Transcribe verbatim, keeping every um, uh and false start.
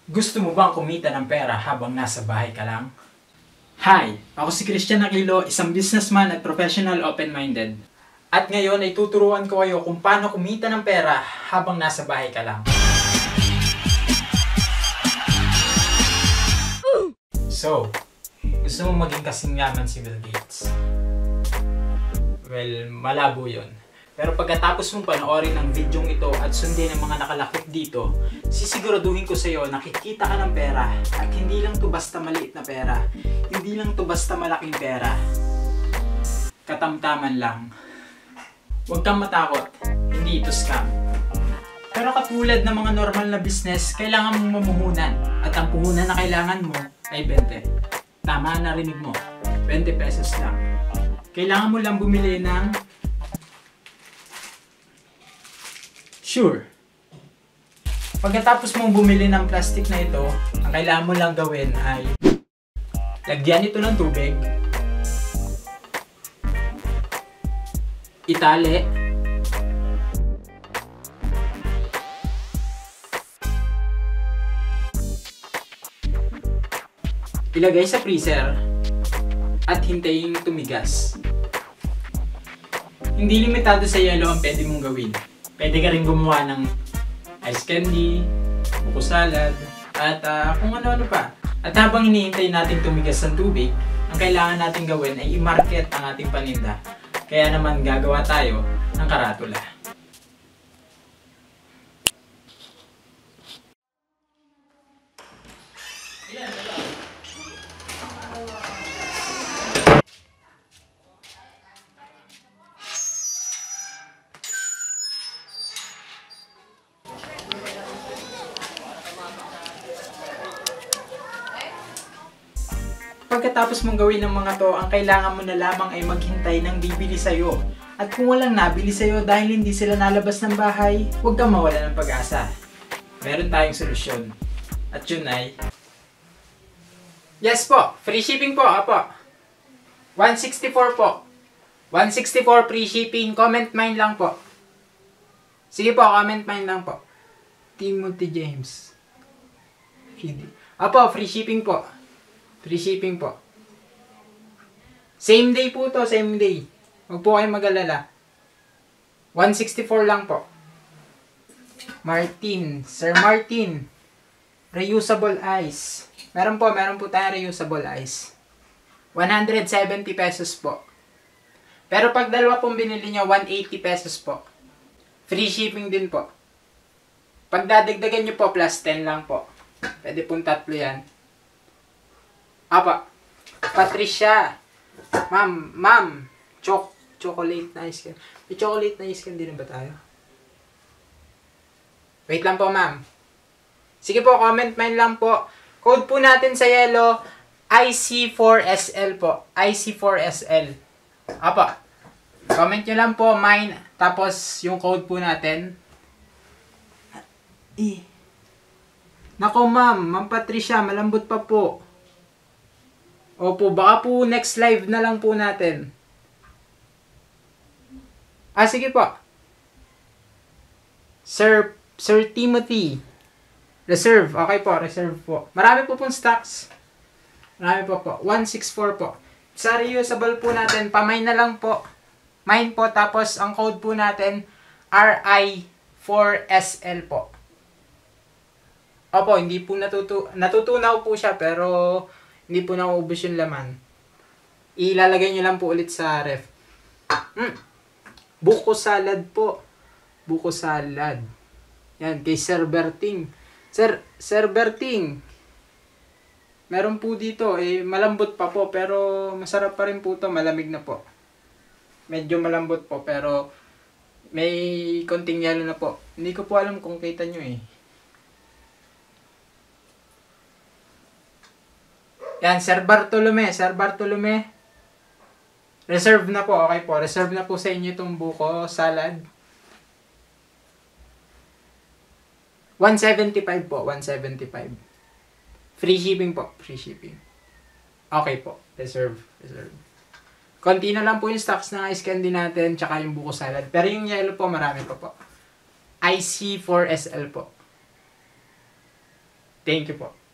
Gusto mo bang kumita ng pera habang nasa bahay ka lang? Hi! Ako si Christian Aquilo, isang businessman at professional open-minded. At ngayon ay tuturuan ko kayo kung paano kumita ng pera habang nasa bahay ka lang. So, gusto mo maging kasing yaman si Bill Gates? Well, malabo yun. Pero pagkatapos mong panoorin ang videong ito at sundin ang mga nakalakip dito, sisiguraduhin ko sa iyo na kikita ka ng pera at hindi lang to basta maliit na pera, hindi lang to basta malaking pera. Katamtaman lang. Huwag kang matakot, hindi ito scam. Pero katulad ng mga normal na business, kailangan mong mamuhunan at ang puhunan na kailangan mo ay twenty. Tama, narinig mo, twenty pesos lang. Kailangan mo lang bumili ng Sure. Pagkatapos mong bumili ng plastic na ito, ang kailangan mo lang gawin ay lagyan ito ng tubig, itali, ilagay sa freezer, at hintayin tumigas. Hindi limitado sa yelo ang pwede mong gawin. Pwede ka rin gumawa ng ice candy, buko salad, at uh, kung ano-ano pa. At habang hinihintay natin tumigas ng tubig, ang kailangan natin gawin ay i-market ang ating paninda. Kaya naman gagawa tayo ng karatula. Pagkatapos mong gawin ng mga to, ang kailangan mo na lamang ay maghintay ng bibili sa'yo. At kung walang nabili sa'yo dahil hindi sila nalabas ng bahay, huwag kang mawala ng pag-asa. Meron tayong solusyon. At yun ay... Yes po! Free shipping po! Apo! one sixty-four po! one sixty-four free shipping. Comment mine lang po. Sige po, comment mine lang po. Timothy James. Apo, free shipping po. Free shipping po. Same day po to, same day. Huwag po kayong mag-alala. one sixty-four lang po. Martin, Sir Martin. Reusable ice. Meron po, meron po tayong reusable ice. one seventy pesos po. Pero pag dalawa pong binili nyo, one eighty pesos po. Free shipping din po. Pag dadagdagan nyo po, plus ten lang po. Pwede pong tatlo yan. Apa, Patricia. Ma'am, ma'am. Choc chocolate na ice cream. May chocolate na ice cream din ba tayo? Wait lang po, ma'am. Sige po, comment mine lang po. Code po natin sa yellow, I C four S L po. I C four S L. Apa. Comment nyo lang po, mine. Tapos, yung code po natin. Eh. Nako, ma'am. Ma'am Patricia, malambot pa po. Opo, baka po next live na lang po natin. Ah, sige po. Sir, Sir Timothy. Reserve. Okay po, reserve po. Marami po pong stocks. Marami po po. one sixty-four po. Sa reusable po natin, pamay na lang po. Mine po, tapos ang code po natin, R I four S L po. Opo, hindi po natutu natutunaw po siya, pero... hindi po nauubos yung laman. Ilalagay nyo lang po ulit sa ref. Mm. Buko salad po. Buko salad. Yan, kay Sir Berting. Sir, Sir Berting. Meron po dito, eh, malambot pa po, pero masarap pa rin po to, malamig na po. Medyo malambot po, pero may konting yelo na po. Hindi ko po alam kung kita nyo eh. Yan, Sir Bartolome, Sir Bartolome. Reserve na po, okay po. Reserve na po sa inyo itong buko salad. one seventy-five po, one seventy-five. Free shipping po, free shipping. Okay po, reserve, reserve. Konti na lang po yung stocks ng ice candy natin, tsaka yung buko salad. Pero yung yellow po, marami pa po. I C four S L po. Thank you po.